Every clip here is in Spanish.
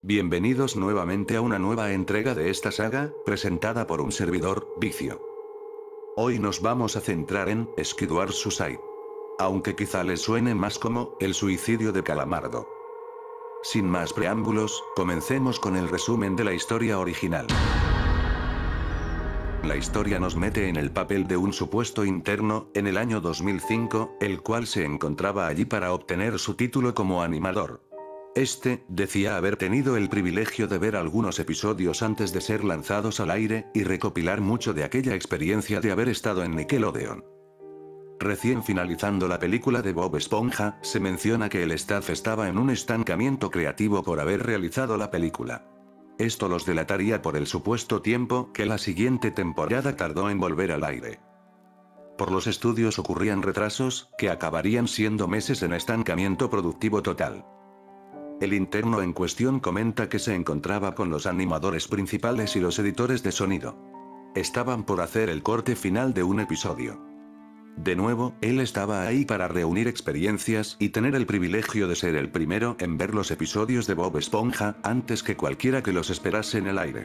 Bienvenidos nuevamente a una nueva entrega de esta saga, presentada por un servidor, Vicio. Hoy nos vamos a centrar en Skyward Suicide. Aunque quizá les suene más como el suicidio de Calamardo. Sin más preámbulos, comencemos con el resumen de la historia original. La historia nos mete en el papel de un supuesto interno, en el año 2005, el cual se encontraba allí para obtener su título como animador. Este, decía haber tenido el privilegio de ver algunos episodios antes de ser lanzados al aire, y recopilar mucho de aquella experiencia de haber estado en Nickelodeon. Recién finalizando la película de Bob Esponja, se menciona que el staff estaba en un estancamiento creativo por haber realizado la película. Esto los delataría por el supuesto tiempo que la siguiente temporada tardó en volver al aire. Por los estudios ocurrían retrasos, que acabarían siendo meses en estancamiento productivo total. El interno en cuestión comenta que se encontraba con los animadores principales y los editores de sonido. Estaban por hacer el corte final de un episodio. De nuevo, él estaba ahí para reunir experiencias y tener el privilegio de ser el primero en ver los episodios de Bob Esponja, antes que cualquiera que los esperase en el aire.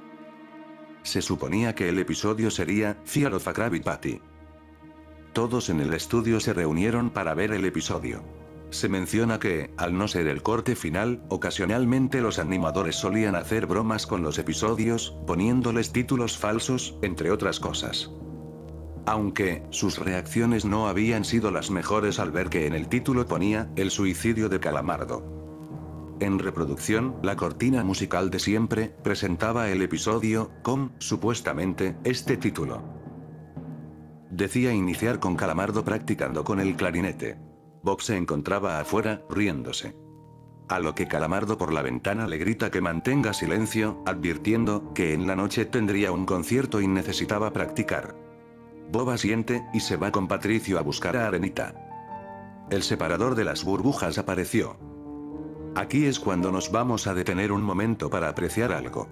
Se suponía que el episodio sería Fear of a Krabby Patty. Todos en el estudio se reunieron para ver el episodio. Se menciona que, al no ser el corte final, ocasionalmente los animadores solían hacer bromas con los episodios, poniéndoles títulos falsos, entre otras cosas. Aunque, sus reacciones no habían sido las mejores al ver que en el título ponía, el suicidio de Calamardo. En reproducción, la cortina musical de siempre, presentaba el episodio, con, supuestamente, este título. Decía iniciar con Calamardo practicando con el clarinete. Bob se encontraba afuera, riéndose. A lo que Calamardo por la ventana le grita que mantenga silencio, advirtiendo que en la noche tendría un concierto y necesitaba practicar. Bob asiente, y se va con Patricio a buscar a Arenita. El separador de las burbujas apareció. Aquí es cuando nos vamos a detener un momento para apreciar algo.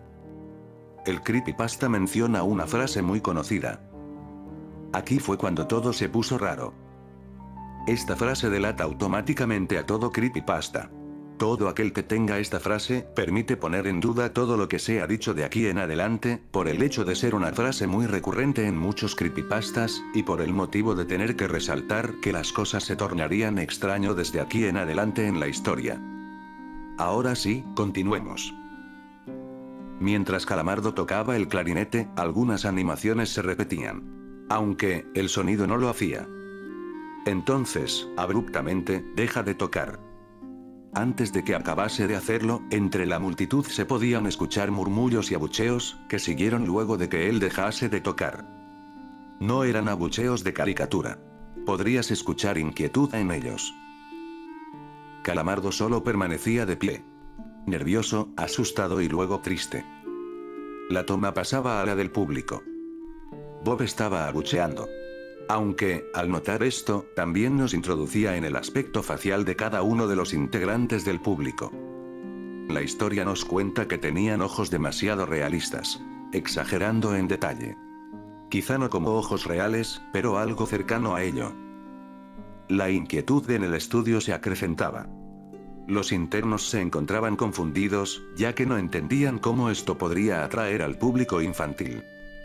El creepypasta menciona una frase muy conocida. Aquí fue cuando todo se puso raro. Esta frase delata automáticamente a todo creepypasta. Todo aquel que tenga esta frase, permite poner en duda todo lo que se ha dicho de aquí en adelante, por el hecho de ser una frase muy recurrente en muchos creepypastas, y por el motivo de tener que resaltar que las cosas se tornarían extraño desde aquí en adelante en la historia. Ahora sí, continuemos. Mientras Calamardo tocaba el clarinete, algunas animaciones se repetían. Aunque, el sonido no lo hacía. Entonces, abruptamente, deja de tocar. Antes de que acabase de hacerlo, entre la multitud se podían escuchar murmullos y abucheos, que siguieron luego de que él dejase de tocar. No eran abucheos de caricatura. Podrías escuchar inquietud en ellos. Calamardo solo permanecía de pie. Nervioso, asustado y luego triste. La toma pasaba a la del público. Bob estaba abucheando. Aunque, al notar esto, también nos introducía en el aspecto facial de cada uno de los integrantes del público. La historia nos cuenta que tenían ojos demasiado realistas, exagerando en detalle. Quizá no como ojos reales, pero algo cercano a ello. La inquietud en el estudio se acrecentaba. Los internos se encontraban confundidos, ya que no entendían cómo esto podría atraer al público infantil.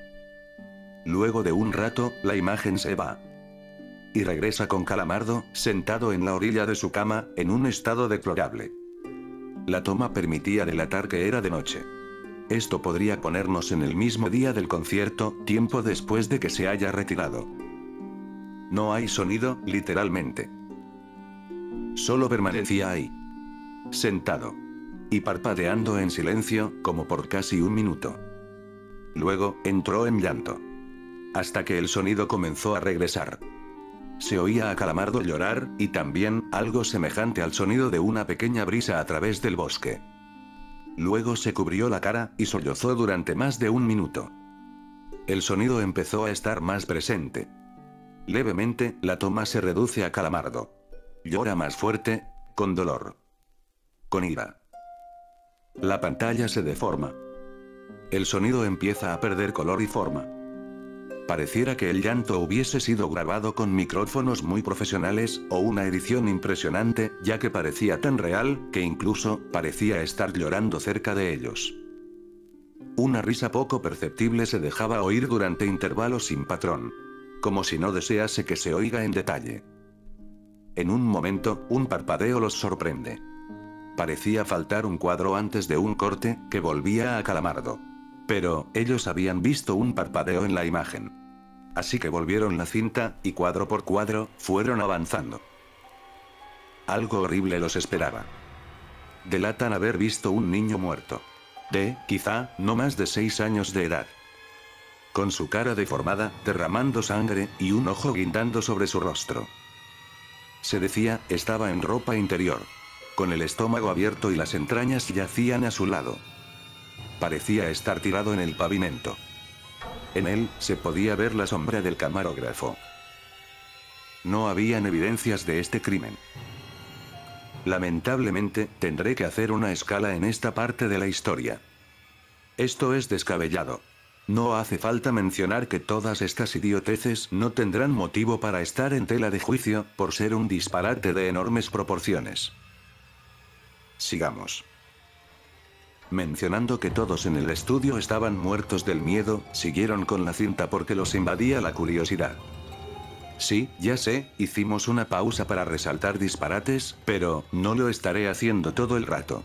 Luego de un rato, la imagen se va. Y regresa con Calamardo, sentado en la orilla de su cama, en un estado deplorable. La toma permitía delatar que era de noche. Esto podría ponernos en el mismo día del concierto, tiempo después de que se haya retirado. No hay sonido, literalmente. Solo permanecía ahí. Sentado. Y parpadeando en silencio, como por casi un minuto. Luego, entró en llanto. Hasta que el sonido comenzó a regresar. Se oía a Calamardo llorar, y también, algo semejante al sonido de una pequeña brisa a través del bosque. Luego se cubrió la cara, y sollozó durante más de un minuto. El sonido empezó a estar más presente. Levemente, la toma se reduce a Calamardo. Llora más fuerte, con dolor. Con ira. La pantalla se deforma. El sonido empieza a perder color y forma. Pareciera que el llanto hubiese sido grabado con micrófonos muy profesionales, o una edición impresionante, ya que parecía tan real, que incluso, parecía estar llorando cerca de ellos. Una risa poco perceptible se dejaba oír durante intervalos sin patrón. Como si no desease que se oiga en detalle. En un momento, un parpadeo los sorprende. Parecía faltar un cuadro antes de un corte, que volvía a Calamardo. Pero, ellos habían visto un parpadeo en la imagen. Así que volvieron la cinta, y cuadro por cuadro, fueron avanzando. Algo horrible los esperaba. Delatan haber visto un niño muerto. Quizá, no más de 6 años de edad. Con su cara deformada, derramando sangre, y un ojo guindando sobre su rostro. Se decía, estaba en ropa interior. Con el estómago abierto y las entrañas yacían a su lado. Parecía estar tirado en el pavimento. En él, se podía ver la sombra del camarógrafo. No habían evidencias de este crimen. Lamentablemente, tendré que hacer una escala en esta parte de la historia. Esto es descabellado. No hace falta mencionar que todas estas idioteces no tendrán motivo para estar en tela de juicio, por ser un disparate de enormes proporciones. Sigamos. Mencionando que todos en el estudio estaban muertos del miedo, siguieron con la cinta porque los invadía la curiosidad. Sí, ya sé, hicimos una pausa para resaltar disparates, pero no lo estaré haciendo todo el rato.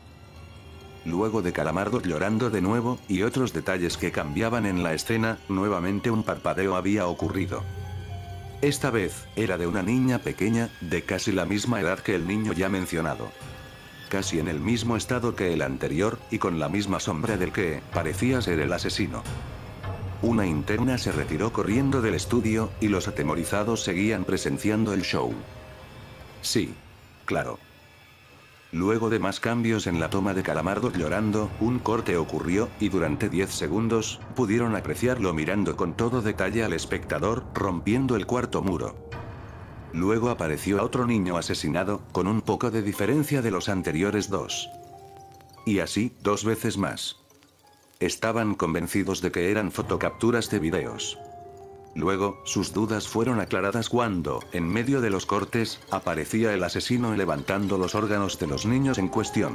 Luego de Calamardo llorando de nuevo, y otros detalles que cambiaban en la escena, nuevamente un parpadeo había ocurrido. Esta vez, era de una niña pequeña, de casi la misma edad que el niño ya mencionado. Casi en el mismo estado que el anterior, y con la misma sombra del que parecía ser el asesino. Una interna se retiró corriendo del estudio, y los atemorizados seguían presenciando el show. Sí. Claro. Luego de más cambios en la toma de Calamardo llorando, un corte ocurrió, y durante 10 segundos, pudieron apreciarlo mirando con todo detalle al espectador, rompiendo el cuarto muro. Luego apareció otro niño asesinado, con un poco de diferencia de los anteriores dos. Y así, 2 veces más. Estaban convencidos de que eran fotocapturas de videos. Luego, sus dudas fueron aclaradas cuando, en medio de los cortes, aparecía el asesino levantando los órganos de los niños en cuestión.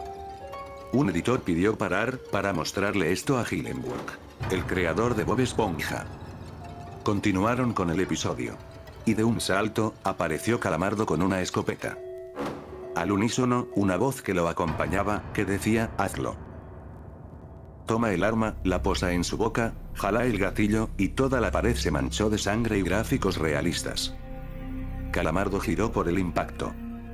Un editor pidió parar, para mostrarle esto a Hillenburg, el creador de Bob Esponja. Continuaron con el episodio. Y de un salto, apareció Calamardo con una escopeta. Al unísono, una voz que lo acompañaba, que decía, hazlo. Toma el arma, la posa en su boca, jala el gatillo, y toda la pared se manchó de sangre y gráficos realistas. Calamardo giró por el impacto.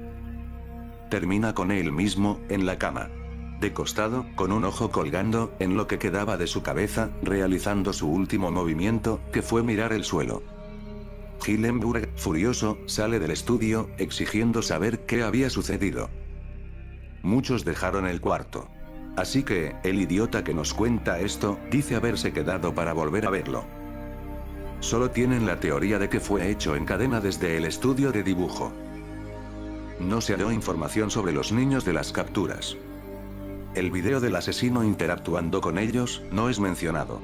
Termina con él mismo, en la cama. De costado, con un ojo colgando, en lo que quedaba de su cabeza, realizando su último movimiento, que fue mirar el suelo. Hillenburg, furioso, sale del estudio, exigiendo saber qué había sucedido. Muchos dejaron el cuarto. Así que, el idiota que nos cuenta esto, dice haberse quedado para volver a verlo. Solo tienen la teoría de que fue hecho en cadena desde el estudio de dibujo. No se halló información sobre los niños de las capturas. El video del asesino interactuando con ellos, no es mencionado.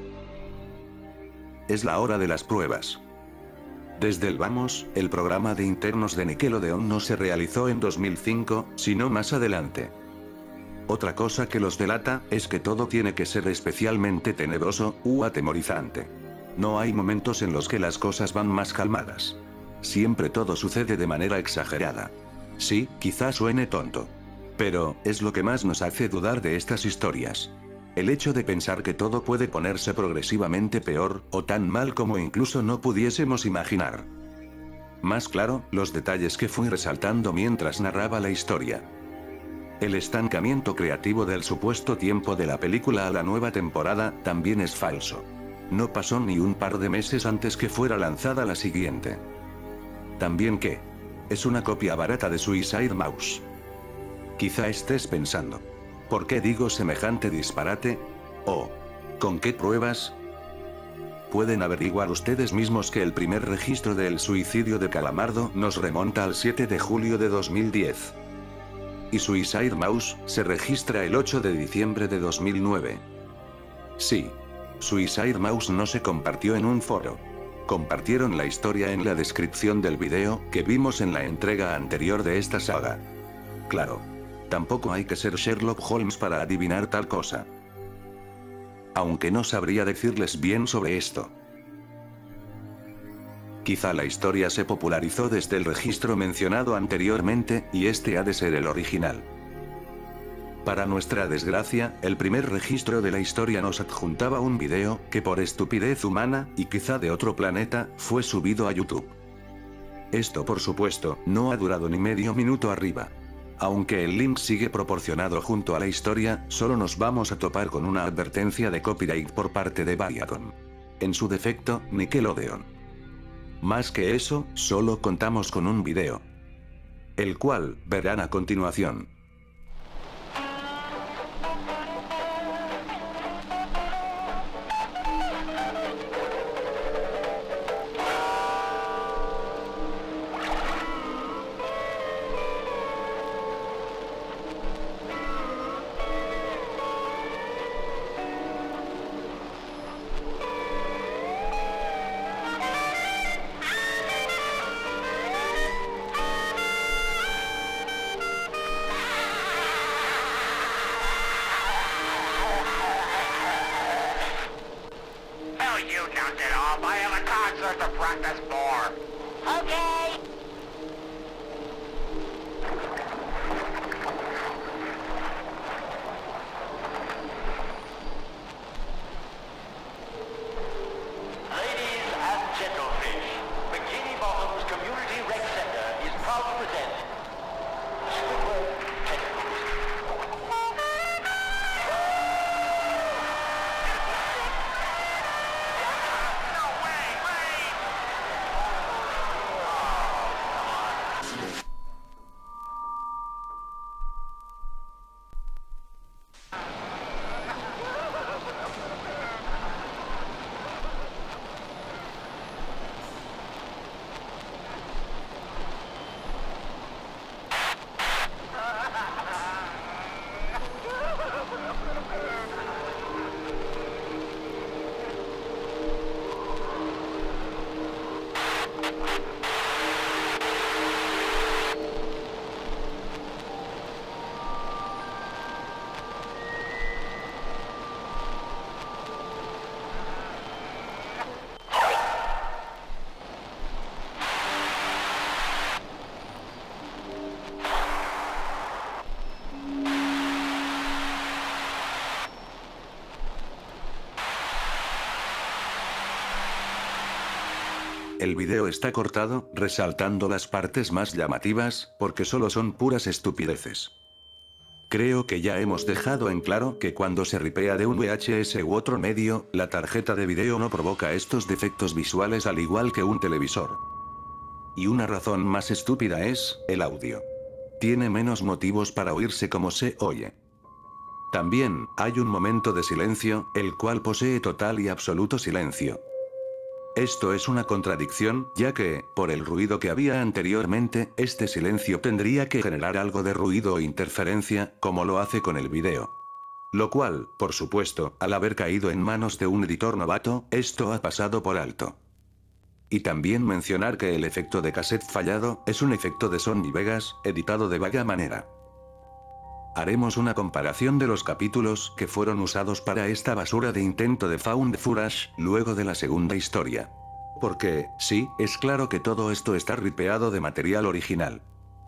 Es la hora de las pruebas. Desde el Vamos, el programa de internos de Nickelodeon no se realizó en 2005, sino más adelante. Otra cosa que los delata, es que todo tiene que ser especialmente tenebroso, u atemorizante. No hay momentos en los que las cosas van más calmadas. Siempre todo sucede de manera exagerada. Sí, quizás suene tonto. Pero, es lo que más nos hace dudar de estas historias. El hecho de pensar que todo puede ponerse progresivamente peor, o tan mal como incluso no pudiésemos imaginar. Más claro, los detalles que fui resaltando mientras narraba la historia. El estancamiento creativo del supuesto tiempo de la película a la nueva temporada, también es falso. No pasó ni un par de meses antes que fuera lanzada la siguiente. También que es una copia barata de Suicide Mouse. Quizá estés pensando, ¿por qué digo semejante disparate? ¿O con qué pruebas? Pueden averiguar ustedes mismos que el primer registro del suicidio de Calamardo nos remonta al 7 de julio de 2010. Y Suicide Mouse se registra el 8 de diciembre de 2009. Sí. Suicide Mouse no se compartió en un foro. Compartieron la historia en la descripción del video que vimos en la entrega anterior de esta saga. Claro. Tampoco hay que ser Sherlock Holmes para adivinar tal cosa. Aunque no sabría decirles bien sobre esto. Quizá la historia se popularizó desde el registro mencionado anteriormente, y este ha de ser el original. Para nuestra desgracia, el primer registro de la historia nos adjuntaba un video, que por estupidez humana, y quizá de otro planeta, fue subido a YouTube. Esto por supuesto, no ha durado ni medio minuto arriba. Aunque el link sigue proporcionado junto a la historia, solo nos vamos a topar con una advertencia de copyright por parte de Viacom. En su defecto, Nickelodeon. Más que eso, solo contamos con un video. El cual, verán a continuación. El video está cortado, resaltando las partes más llamativas, porque solo son puras estupideces. Creo que ya hemos dejado en claro que cuando se ripea de un VHS u otro medio, la tarjeta de video no provoca estos defectos visuales al igual que un televisor. Y una razón más estúpida es, el audio. Tiene menos motivos para oírse como se oye. También, hay un momento de silencio, el cual posee total y absoluto silencio. Esto es una contradicción, ya que, por el ruido que había anteriormente, este silencio tendría que generar algo de ruido o interferencia, como lo hace con el video. Lo cual, por supuesto, al haber caído en manos de un editor novato, esto ha pasado por alto. Y también mencionar que el efecto de cassette fallado, es un efecto de Sony Vegas, editado de vaga manera. Haremos una comparación de los capítulos que fueron usados para esta basura de intento de found footage, luego de la segunda historia. Porque, sí, es claro que todo esto está ripeado de material original.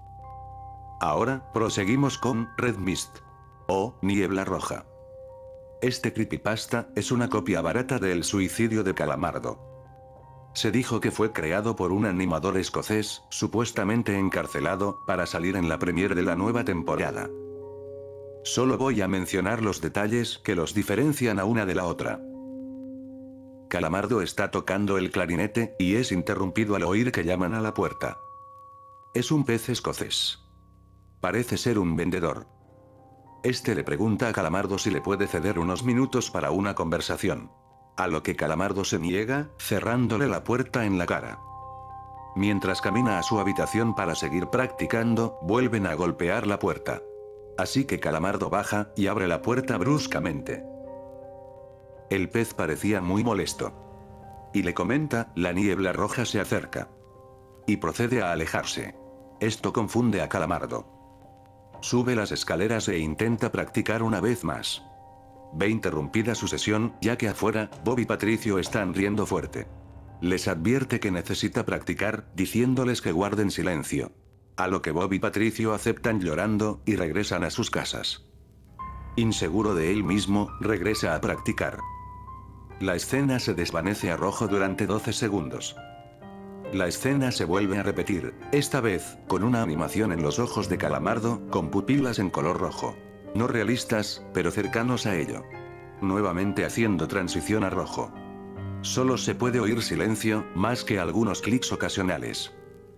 Ahora, proseguimos con Red Mist. O Niebla Roja. Este creepypasta es una copia barata de El suicidio de Calamardo. Se dijo que fue creado por un animador escocés, supuestamente encarcelado, para salir en la premiere de la nueva temporada. Solo voy a mencionar los detalles que los diferencian a una de la otra. Calamardo está tocando el clarinete, y es interrumpido al oír que llaman a la puerta. Es un pez escocés. Parece ser un vendedor. Este le pregunta a Calamardo si le puede ceder unos minutos para una conversación. A lo que Calamardo se niega, cerrándole la puerta en la cara. Mientras camina a su habitación para seguir practicando, vuelven a golpear la puerta. Así que Calamardo baja, y abre la puerta bruscamente. El pez parecía muy molesto. Y le comenta, la niebla roja se acerca. Y procede a alejarse. Esto confunde a Calamardo. Sube las escaleras e intenta practicar una vez más. Ve interrumpida su sesión, ya que afuera, Bob y Patricio están riendo fuerte. Les advierte que necesita practicar, diciéndoles que guarden silencio. A lo que Bob y Patricio aceptan llorando, y regresan a sus casas. Inseguro de él mismo, regresa a practicar. La escena se desvanece a rojo durante 12 segundos. La escena se vuelve a repetir, esta vez, con una animación en los ojos de Calamardo, con pupilas en color rojo. No realistas, pero cercanos a ello. Nuevamente haciendo transición a rojo. Solo se puede oír silencio, más que algunos clics ocasionales.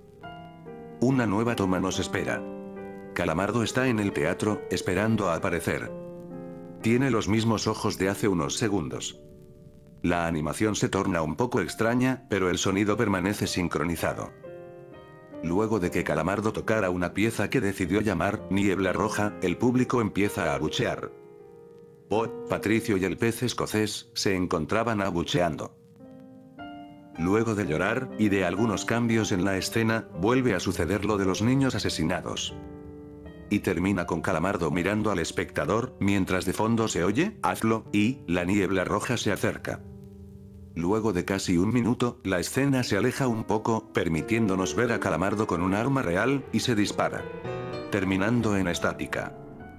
Una nueva toma nos espera. Calamardo está en el teatro, esperando a aparecer. Tiene los mismos ojos de hace unos segundos. La animación se torna un poco extraña, pero el sonido permanece sincronizado. Luego de que Calamardo tocara una pieza que decidió llamar Niebla Roja, el público empieza a abuchear. Bob, Patricio y el pez escocés se encontraban abucheando. Luego de llorar, y de algunos cambios en la escena, vuelve a suceder lo de los niños asesinados. Y termina con Calamardo mirando al espectador, mientras de fondo se oye, hazlo, y, la niebla roja se acerca. Luego de casi un minuto, la escena se aleja un poco, permitiéndonos ver a Calamardo con un arma real, y se dispara. Terminando en estática.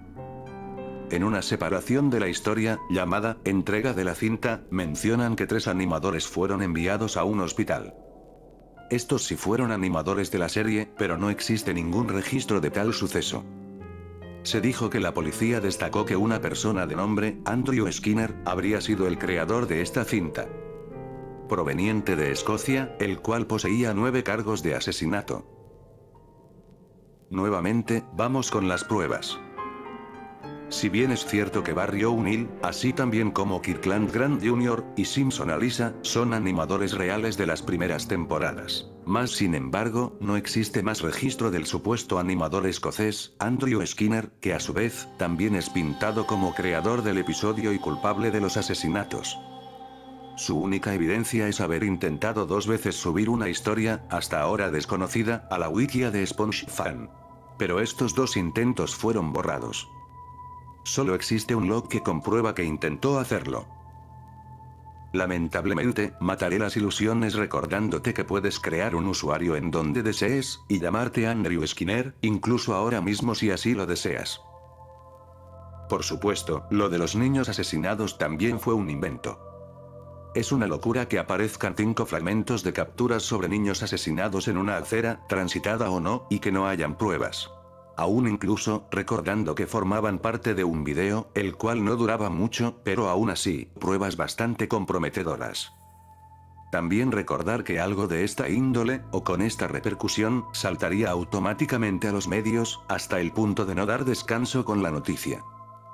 En una separación de la historia, llamada Entrega de la cinta, mencionan que 3 animadores fueron enviados a un hospital. Estos sí fueron animadores de la serie, pero no existe ningún registro de tal suceso. Se dijo que la policía destacó que una persona de nombre Andrew Skinner habría sido el creador de esta cinta. Proveniente de Escocia, el cual poseía 9 cargos de asesinato. Nuevamente, vamos con las pruebas. Si bien es cierto que Barry O'Neill, así también como Kirkland Grant Jr. y Simpson Alisa, son animadores reales de las primeras temporadas. Más sin embargo, no existe más registro del supuesto animador escocés, Andrew Skinner, que a su vez, también es pintado como creador del episodio y culpable de los asesinatos. Su única evidencia es haber intentado 2 veces subir una historia, hasta ahora desconocida, a la wikia de SpongeFan. Pero estos 2 intentos fueron borrados. Solo existe un log que comprueba que intentó hacerlo. Lamentablemente, mataré las ilusiones recordándote que puedes crear un usuario en donde desees, y llamarte Andrew Skinner, incluso ahora mismo si así lo deseas. Por supuesto, lo de los niños asesinados también fue un invento. Es una locura que aparezcan 5 fragmentos de capturas sobre niños asesinados en una acera, transitada o no, y que no hayan pruebas. Aún incluso, recordando que formaban parte de un video, el cual no duraba mucho, pero aún así, pruebas bastante comprometedoras. También recordar que algo de esta índole, o con esta repercusión, saltaría automáticamente a los medios, hasta el punto de no dar descanso con la noticia.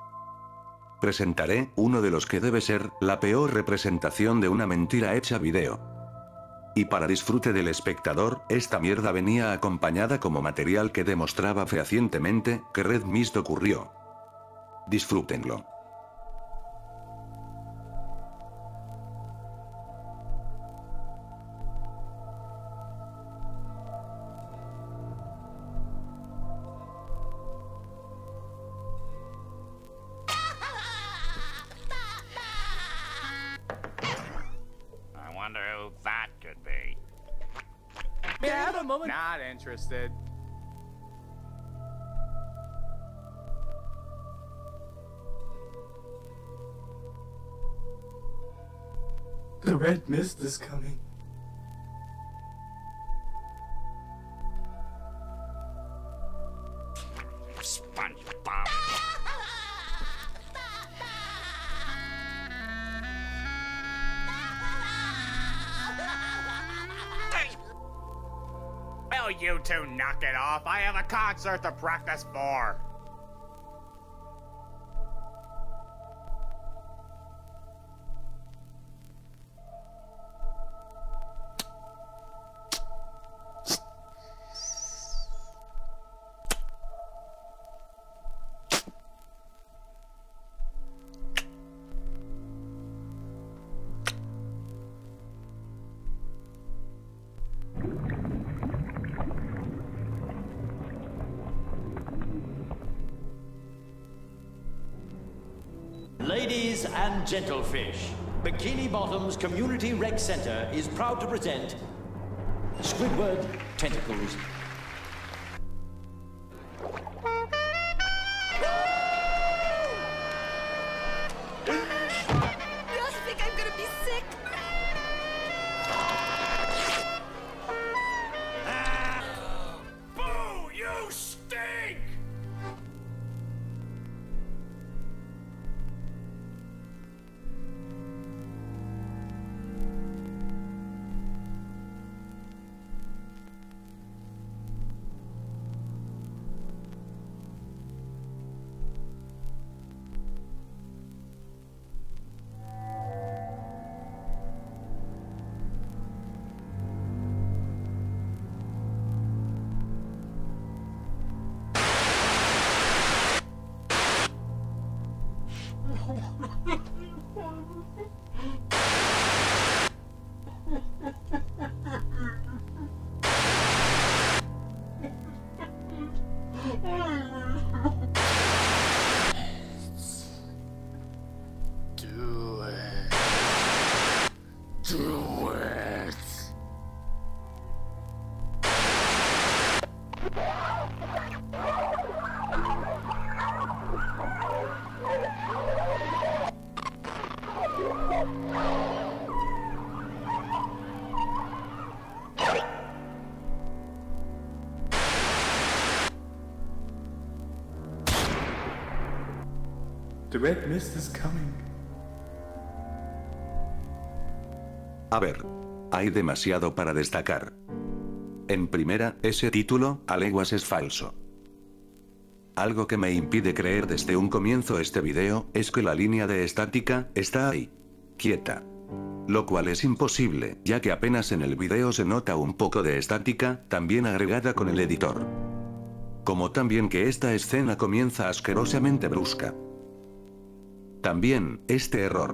Presentaré uno de los que debe ser la peor representación de una mentira hecha video. Y para disfrute del espectador, esta mierda venía acompañada como material que demostraba fehacientemente que Red Mist ocurrió. Disfrútenlo. I wonder who that could be. Yeah, a moment. Not interested. The red mist is coming. SpongeBob. Will you 2 knock it off? I have a concert to practice for. Ladies and gentlefish, Bikini Bottom's Community Rec Center is proud to present Squidward Tentacles. I think I'm gonna be sick. Boo! You stink! The red mist is coming. A ver, hay demasiado para destacar. En primera, ese título, a leguas, es falso. Algo que me impide creer desde un comienzo este video, es que la línea de estática, está ahí. Quieta. Lo cual es imposible, ya que apenas en el video se nota un poco de estática, también agregada con el editor. Como también que esta escena comienza asquerosamente brusca. También, este error.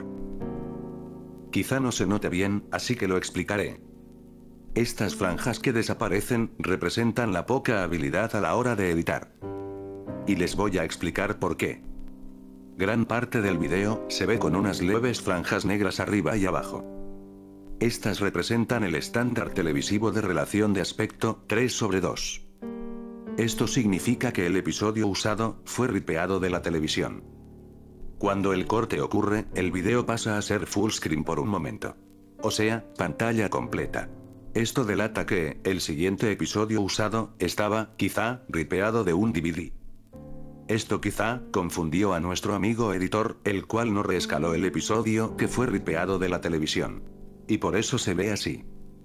Quizá no se note bien, así que lo explicaré. Estas franjas que desaparecen, representan la poca habilidad a la hora de editar. Y les voy a explicar por qué. Gran parte del video, se ve con unas leves franjas negras arriba y abajo. Estas representan el estándar televisivo de relación de aspecto, 3:2. Esto significa que el episodio usado, fue ripeado de la televisión. Cuando el corte ocurre, el video pasa a ser full screen por un momento. O sea, pantalla completa. Esto delata que, el siguiente episodio usado, estaba, quizá, ripeado de un DVD. Esto quizá, confundió a nuestro amigo editor, el cual no reescaló el episodio que fue ripeado de la televisión. Y por eso se ve así.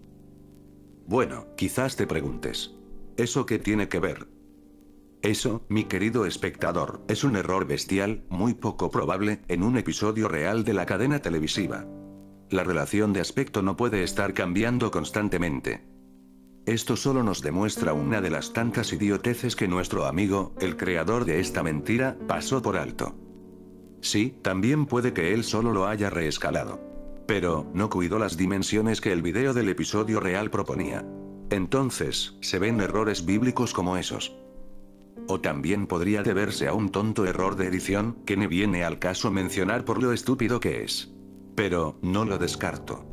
Bueno, quizás te preguntes. ¿Eso qué tiene que ver? Eso, mi querido espectador, es un error bestial, muy poco probable, en un episodio real de la cadena televisiva. La relación de aspecto no puede estar cambiando constantemente. Esto solo nos demuestra una de las tantas idioteces que nuestro amigo, el creador de esta mentira, pasó por alto. Sí, también puede que él solo lo haya reescalado. Pero, no cuidó las dimensiones que el video del episodio real proponía. Entonces, se ven errores bíblicos como esos. O también podría deberse a un tonto error de edición, que ni viene al caso mencionar por lo estúpido que es. Pero, no lo descarto.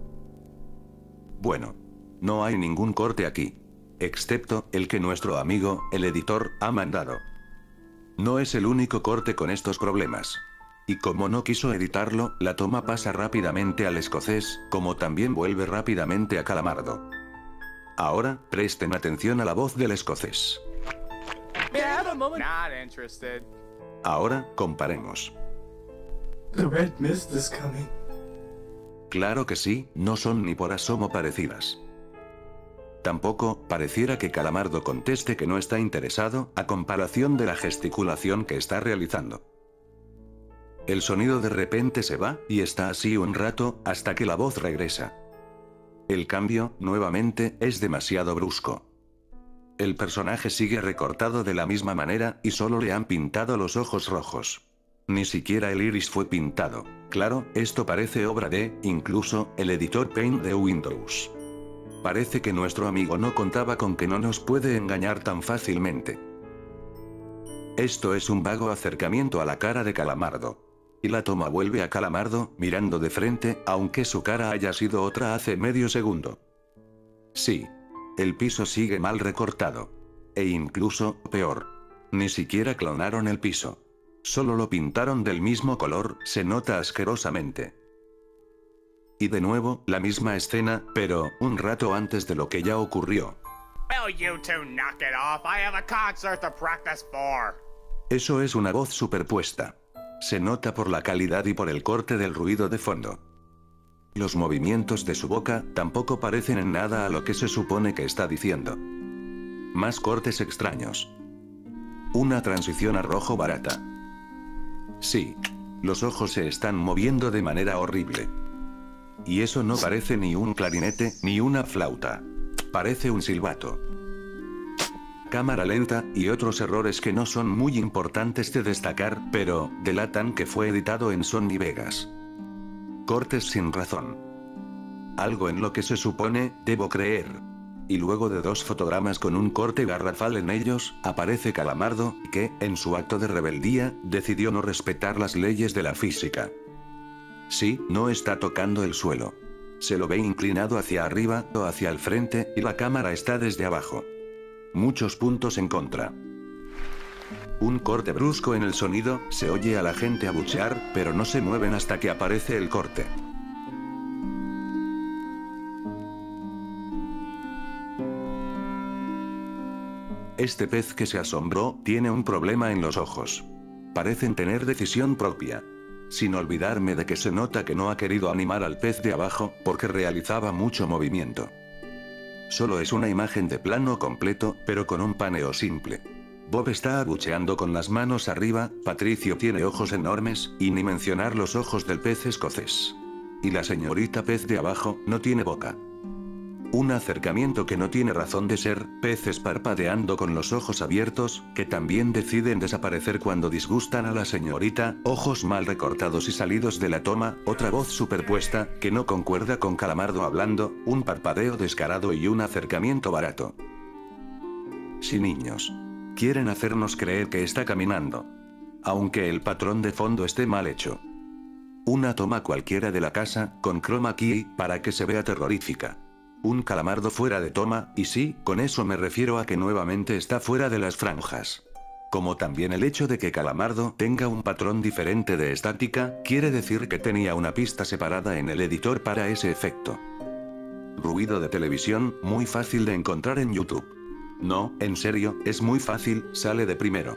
Bueno. No hay ningún corte aquí. Excepto, el que nuestro amigo, el editor, ha mandado. No es el único corte con estos problemas. Y como no quiso editarlo, la toma pasa rápidamente al escocés, como también vuelve rápidamente a Calamardo. Ahora, presten atención a la voz del escocés. Not interested. Ahora, comparemos. The red mist is coming. Claro que sí, no son ni por asomo parecidas. Tampoco, pareciera que Calamardo conteste que no está interesado, a comparación de la gesticulación que está realizando. El sonido de repente se va, y está así un rato, hasta que la voz regresa. El cambio, nuevamente, es demasiado brusco. El personaje sigue recortado de la misma manera, y solo le han pintado los ojos rojos. Ni siquiera el iris fue pintado. Claro, esto parece obra de, incluso, el editor Paint de Windows. Parece que nuestro amigo no contaba con que no nos puede engañar tan fácilmente. Esto es un vago acercamiento a la cara de Calamardo. Y la toma vuelve a Calamardo, mirando de frente, aunque su cara haya sido otra hace medio segundo. Sí. El piso sigue mal recortado. E incluso, peor. Ni siquiera clonaron el piso. Solo lo pintaron del mismo color, se nota asquerosamente. Y de nuevo, la misma escena, pero, un rato antes de lo que ya ocurrió. Will you two knock it off? I have a concert to practice for. Eso es una voz superpuesta. Se nota por la calidad y por el corte del ruido de fondo. Los movimientos de su boca tampoco parecen en nada a lo que se supone que está diciendo. Más cortes extraños. Una transición a rojo barata. Sí. Los ojos se están moviendo de manera horrible. Y eso no parece ni un clarinete, ni una flauta. Parece un silbato. Cámara lenta, y otros errores que no son muy importantes de destacar, pero delatan que fue editado en Sony Vegas. Cortes sin razón. Algo en lo que se supone, debo creer. Y luego de 2 fotogramas con un corte garrafal en ellos, aparece Calamardo, que, en su acto de rebeldía, decidió no respetar las leyes de la física. Sí, no está tocando el suelo. Se lo ve inclinado hacia arriba o hacia el frente, y la cámara está desde abajo. Muchos puntos en contra. Un corte brusco en el sonido, se oye a la gente abuchear, pero no se mueven hasta que aparece el corte. Este pez que se asombró, tiene un problema en los ojos. Parecen tener decisión propia. Sin olvidarme de que se nota que no ha querido animar al pez de abajo, porque realizaba mucho movimiento. Solo es una imagen de plano completo, pero con un paneo simple. Bob está abucheando con las manos arriba, Patricio tiene ojos enormes, y ni mencionar los ojos del pez escocés. Y la señorita pez de abajo, no tiene boca. Un acercamiento que no tiene razón de ser, peces parpadeando con los ojos abiertos, que también deciden desaparecer cuando disgustan a la señorita, ojos mal recortados y salidos de la toma, otra voz superpuesta, que no concuerda con Calamardo hablando, un parpadeo descarado y un acercamiento barato. Sí, niños. Quieren hacernos creer que está caminando. Aunque el patrón de fondo esté mal hecho. Una toma cualquiera de la casa, con chroma key, para que se vea terrorífica. Un Calamardo fuera de toma, y sí, con eso me refiero a que nuevamente está fuera de las franjas. Como también el hecho de que Calamardo tenga un patrón diferente de estática, quiere decir que tenía una pista separada en el editor para ese efecto. Ruido de televisión, muy fácil de encontrar en YouTube. No, en serio, es muy fácil, sale de primero.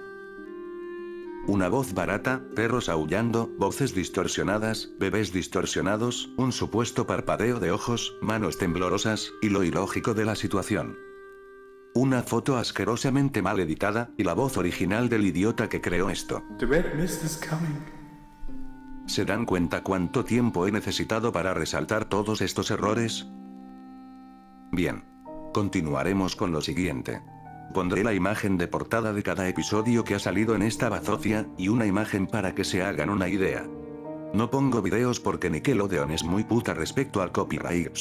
Una voz barata, perros aullando, voces distorsionadas, bebés distorsionados, un supuesto parpadeo de ojos, manos temblorosas, y lo ilógico de la situación. Una foto asquerosamente mal editada, y la voz original del idiota que creó esto. The red mist is coming. ¿Se dan cuenta cuánto tiempo he necesitado para resaltar todos estos errores? Bien. Continuaremos con lo siguiente. Pondré la imagen de portada de cada episodio que ha salido en esta bazofia, y una imagen para que se hagan una idea. No pongo videos porque Nickelodeon es muy puta respecto al copyright.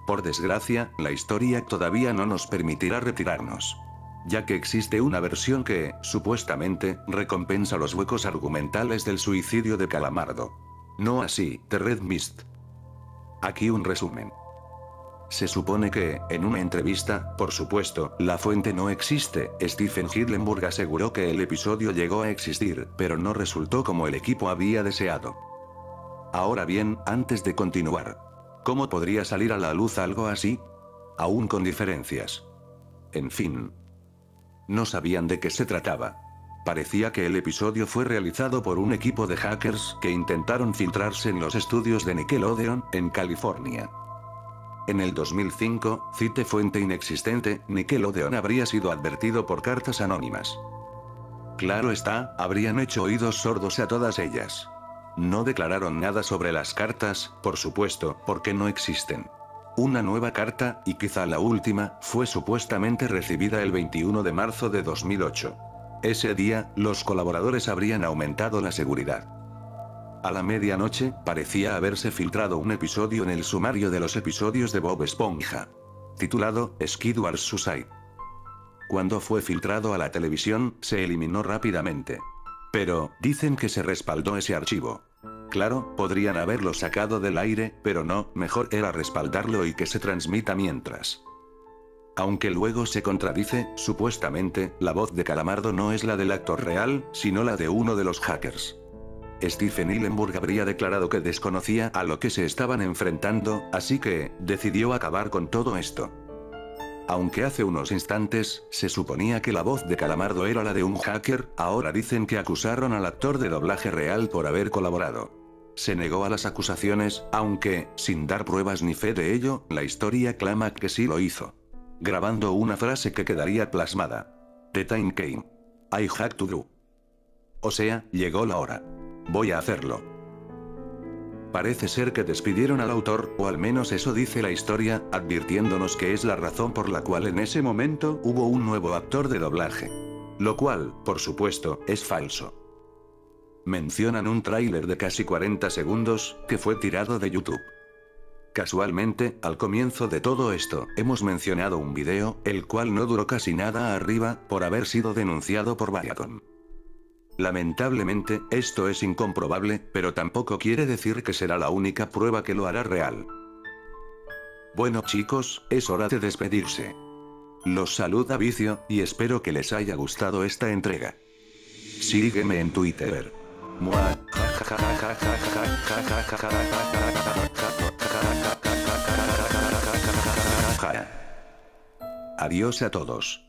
Por desgracia, la historia todavía no nos permitirá retirarnos, ya que existe una versión que, supuestamente, recompensa los huecos argumentales del suicidio de Calamardo. No así, The Red Mist. Aquí un resumen. Se supone que, en una entrevista, por supuesto, la fuente no existe, Stephen Hillenburg aseguró que el episodio llegó a existir, pero no resultó como el equipo había deseado. Ahora bien, antes de continuar, ¿cómo podría salir a la luz algo así? Aún con diferencias. En fin. No sabían de qué se trataba. Parecía que el episodio fue realizado por un equipo de hackers que intentaron filtrarse en los estudios de Nickelodeon, en California. En el 2005, cite fuente inexistente, Nickelodeon habría sido advertido por cartas anónimas. Claro está, habrían hecho oídos sordos a todas ellas. No declararon nada sobre las cartas, por supuesto, porque no existen. Una nueva carta, y quizá la última, fue supuestamente recibida el 21 de marzo de 2008. Ese día, los colaboradores habrían aumentado la seguridad. A la medianoche, parecía haberse filtrado un episodio en el sumario de los episodios de Bob Esponja, titulado Skidward Suicide. Cuando fue filtrado a la televisión, se eliminó rápidamente. Pero, dicen que se respaldó ese archivo. Claro, podrían haberlo sacado del aire, pero no, mejor era respaldarlo y que se transmita mientras. Aunque luego se contradice, supuestamente, la voz de Calamardo no es la del actor real, sino la de uno de los hackers. Stephen Hillenburg habría declarado que desconocía a lo que se estaban enfrentando, así que, decidió acabar con todo esto. Aunque hace unos instantes, se suponía que la voz de Calamardo era la de un hacker, ahora dicen que acusaron al actor de doblaje real por haber colaborado. Se negó a las acusaciones, aunque, sin dar pruebas ni fe de ello, la historia clama que sí lo hizo, grabando una frase que quedaría plasmada. The time came. I had to do. O sea, llegó la hora. Voy a hacerlo. Parece ser que despidieron al autor, o al menos eso dice la historia, advirtiéndonos que es la razón por la cual en ese momento hubo un nuevo actor de doblaje. Lo cual, por supuesto, es falso. Mencionan un tráiler de casi 40 segundos, que fue tirado de YouTube. Casualmente, al comienzo de todo esto, hemos mencionado un video, el cual no duró casi nada arriba, por haber sido denunciado por Viacom. Lamentablemente, esto es incomprobable, pero tampoco quiere decir que será la única prueba que lo hará real. Bueno chicos, es hora de despedirse. Los saluda Vicio, y espero que les haya gustado esta entrega. Sígueme en Twitter. Adiós a todos.